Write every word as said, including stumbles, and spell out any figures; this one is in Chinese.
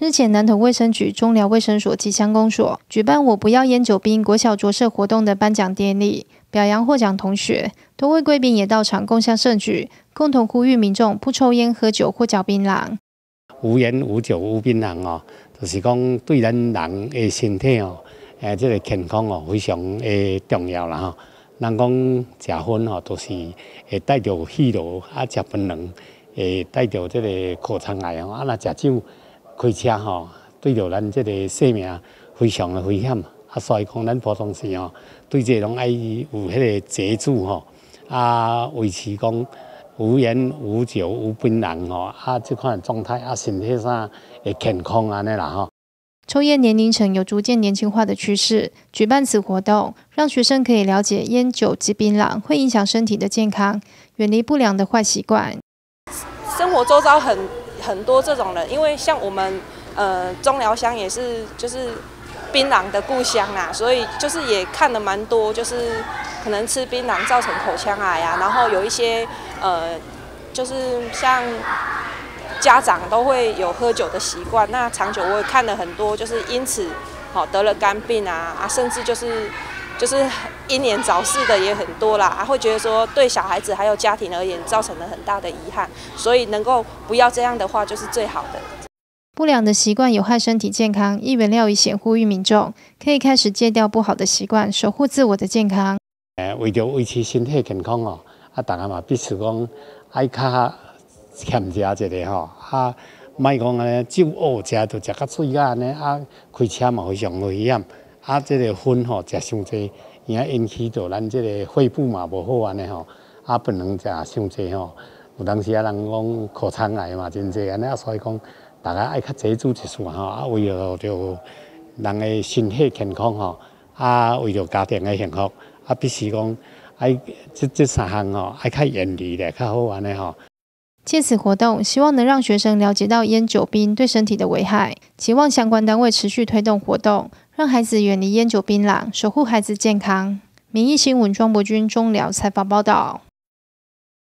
日前，南投卫生局、中寮卫生所及乡公所举办“我不要烟酒槟”国小着社活动的颁奖典礼，表扬获奖同学。多位贵宾也到场共襄盛举，共同呼吁民众不抽烟、喝酒或嚼槟榔。 无烟、无酒、无槟榔哦，就是讲对咱人的身体哦，诶，这个健康哦，非常诶重要啦吼。人讲食薰吼，都是会带着喜乐，啊，食槟榔会带着这个口腔癌哦，啊，若食酒。开车吼，对着咱这个生命非常的危险啊，所以讲咱普通时吼，对这拢爱有迄个节制吼，啊，维持讲无烟、无酒、无槟榔吼，啊，这款状态啊，身体上会健康安尼啦吼。 抽烟年龄层有逐渐年轻化的趋势，举办此活动，让学生可以了解烟酒及槟榔会影响身体的健康，远离不良的坏习惯。 生活周遭很。很多这种人，因为像我们呃中寮乡也是就是槟榔的故乡啊，所以就是也看了蛮多，就是可能吃槟榔造成口腔癌啊，然后有一些呃就是像家长都会有喝酒的习惯，那长久我也看了很多，就是因此好得了肝病啊啊，甚至就是就是英年早逝的也很多啦，啊，会觉得说对小孩子还有家庭而言造成了很大的遗憾，所以能够不要这样的话就是最好的。 不良的习惯有害身体健康，议员廖以贤呼吁民众可以开始戒掉不好的习惯，守护自我的健康。 诶，为着维持身体健康哦，啊，大家嘛必须讲爱较谦食一下吼，啊，莫讲安尼酒哦食就食甲醉啊安尼，啊，开车嘛非常危险。啊，这个薰吼食伤济，伊啊引起到咱这个肺部嘛无好安尼吼，啊不能食伤济吼。有当时啊人讲口腔癌嘛真济安尼啊，所以讲大家爱较节制一下吼，啊为了着人的身体健康吼，啊为了家庭的幸福，啊必须讲爱这这三项吼爱较远离咧较好安尼吼。 借此活动，希望能让学生了解到烟酒槟对身体的危害，期望相关单位持续推动活动，让孩子远离烟酒槟榔，守护孩子健康。民意新闻庄伯君中寮采访报道。